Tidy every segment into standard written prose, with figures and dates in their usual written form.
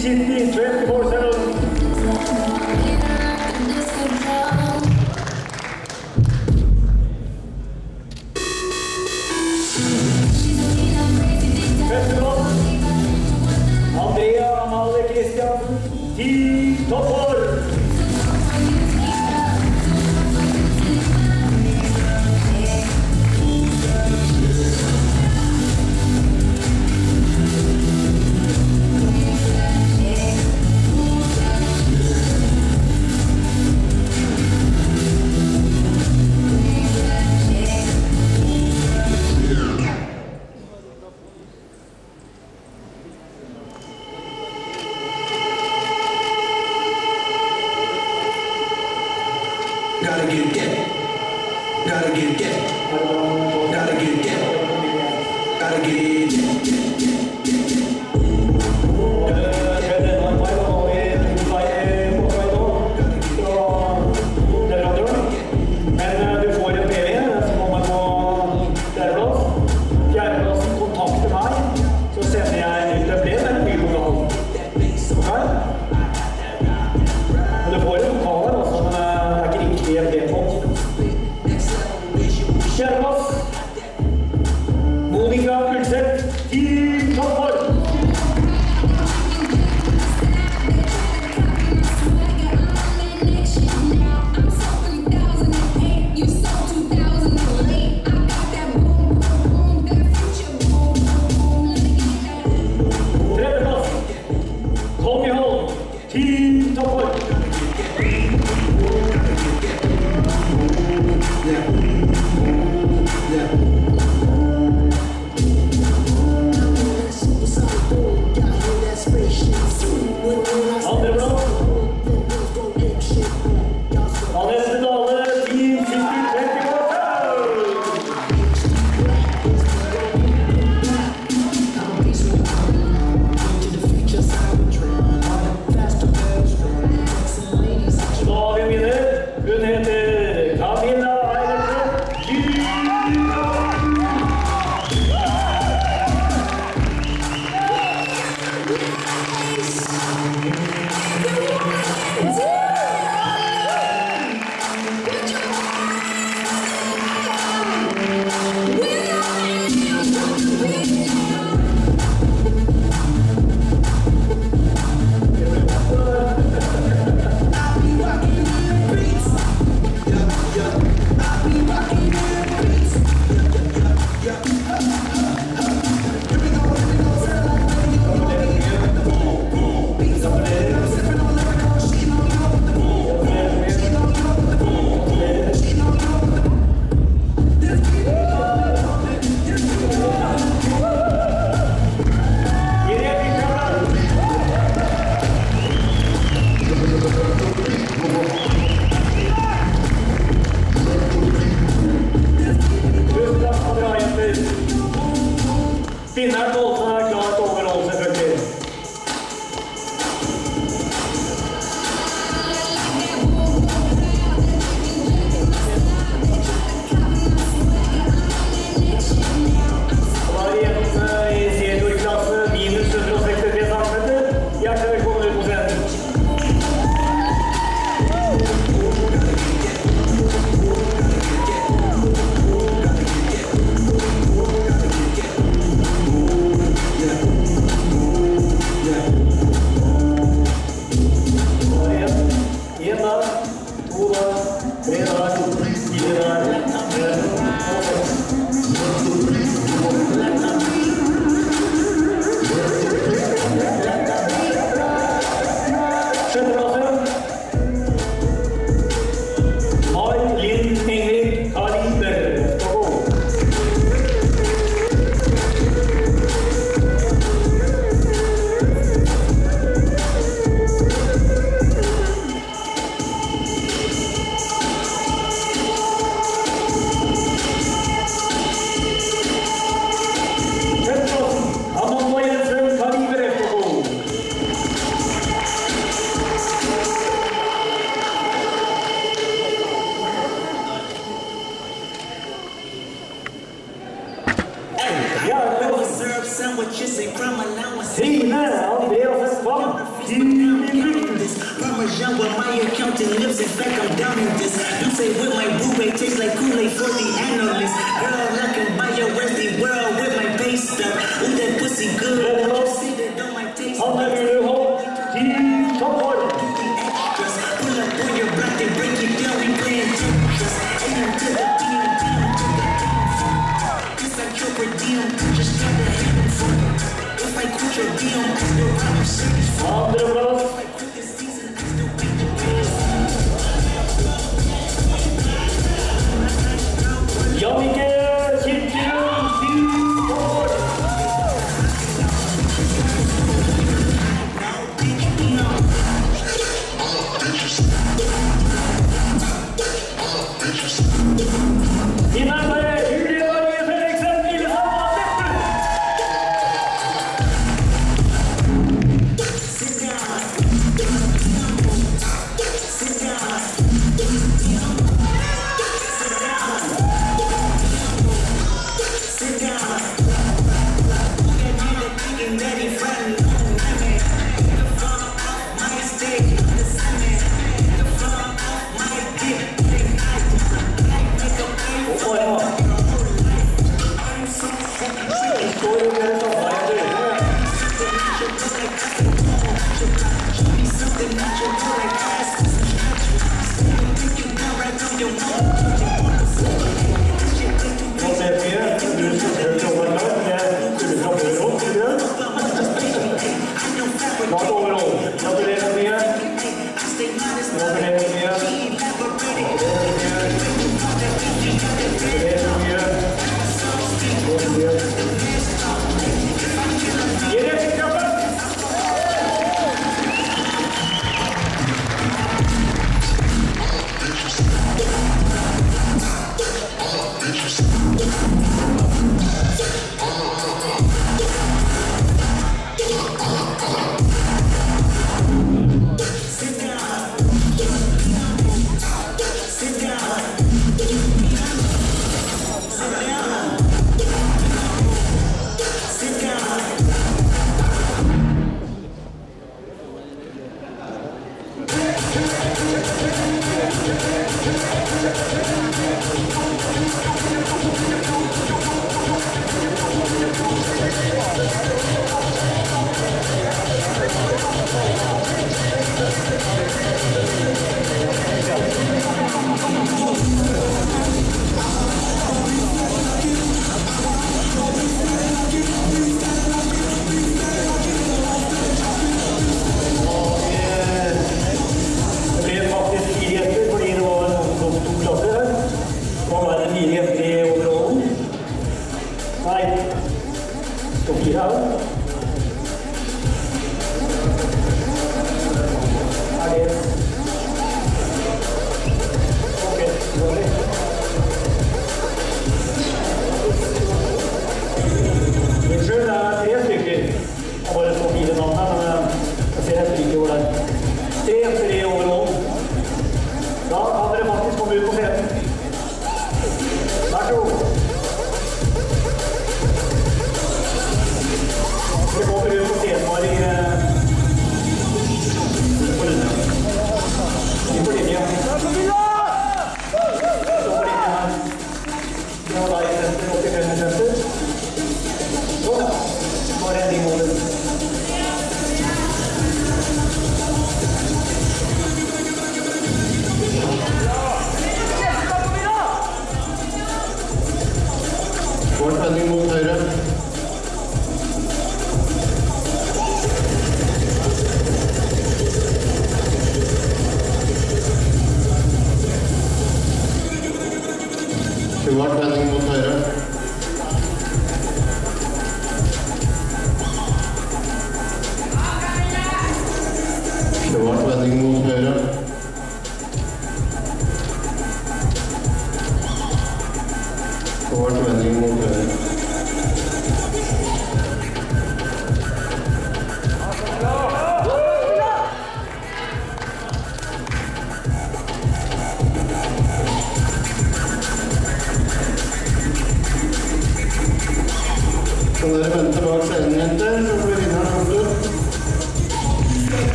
City 24/7. Andrea Amalie Kristiansen, 10 toppår. Gotta get get. Gotta get get. Gotta get get. Gotta get Men du får en PV, så må man få fjerdeplass. Fjerdeplassen kontakter meg, så sender jeg ut et brev med en bypokal. Okay? Men du får en pokal her, altså, men det er ikke riktig en brevpott. Fjerdeplass. Monica Ulseth, 10 toppår. Finneren Bolsen er klart overhold, selvfølgelig. Og da er det jentene i seniorklasse minus 163 cm. Hjertelig velkommen ut på scenen. Trine Andreasen Parmesan with my accountant lips. In fact, I'm down in this. You say with my boo-bay tastes like Kool-Aid for the analyst. Girl, I can buy your Westy world with my base stuff. Ooh, that pussy good. You see that on my taste. Pull up on your block and break it down. We playing Tetris. Aim to the DM. This like your per diem. Just try to hit him for me. If I quit your DM, I still run my series for me.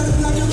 got it like